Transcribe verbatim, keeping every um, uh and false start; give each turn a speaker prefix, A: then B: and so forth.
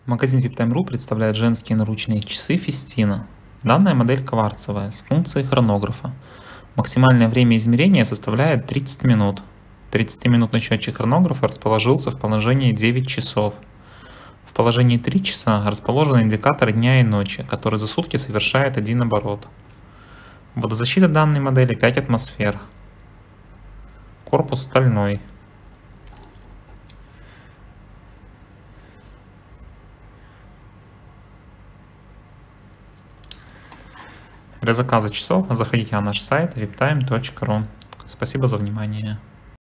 A: Магазин виптайм точка ру представляет женские наручные часы Festina. Данная модель кварцевая, с функцией хронографа. Максимальное время измерения составляет тридцать минут. тридцатиминутный счетчик хронографа расположился в положении девять часов. В положении три часа расположен индикатор дня и ночи, который за сутки совершает один оборот. Водозащита данной модели пять атмосфер. Корпус стальной. Для заказа часов заходите на наш сайт виптайм точка ру. Спасибо за внимание.